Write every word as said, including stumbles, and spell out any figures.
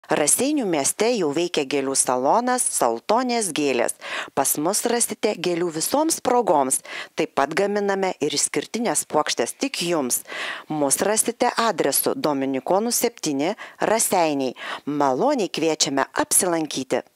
Raseinių mieste jau veikia gėlių salonas Saltonės gėlės. Pas mus rasite gėlių visoms progoms. Taip pat gaminame ir išskirtinės puokštės tik jums. Mūsų rasite adresu Dominikonų septyni Raseiniai. Maloniai kviečiame apsilankyti.